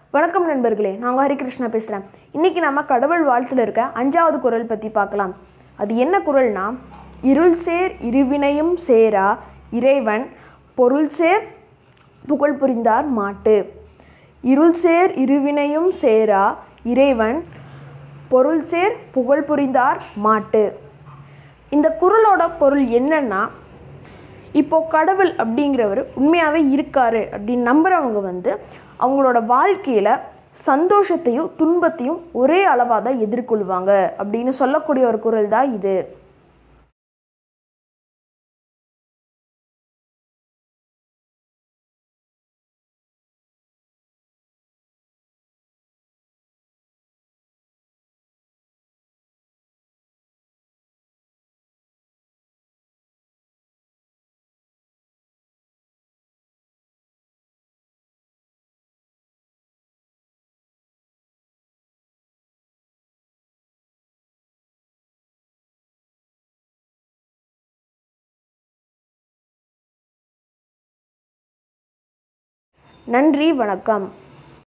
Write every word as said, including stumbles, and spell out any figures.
வணக்கம் நண்பர்களே, நான் ஹரிகிருஷ்ணா பேசுகிறேன். இன்றைக்கி நம்ம கடவுள் வாழ்த்தில் இருக்க அஞ்சாவது குறள் பற்றி பார்க்கலாம். அது என்ன குறள்னா, இருள் சேர் இருவினையும் சேரா இறைவன் பொருள் சேர் புகழ் புரிந்தார் மாட்டு. இருள் சேர் இருவினையும் சேரா இறைவன் பொருள் சேர் புகழ் புரிந்தார் மாட்டு. இந்த குறளோட பொருள் என்னன்னா, இப்போ கடவுள் அப்படிங்கிறவர் உண்மையாகவே இருக்காரு அப்படின்னு நம்புறவங்க வந்து அவங்களோட வாழ்க்கையில் சந்தோஷத்தையும் துன்பத்தையும் ஒரே அளவாக தான் எதிர்கொள்வாங்க அப்படின்னு சொல்லக்கூடிய ஒரு குறள் தான் இது. நன்றி, வணக்கம்.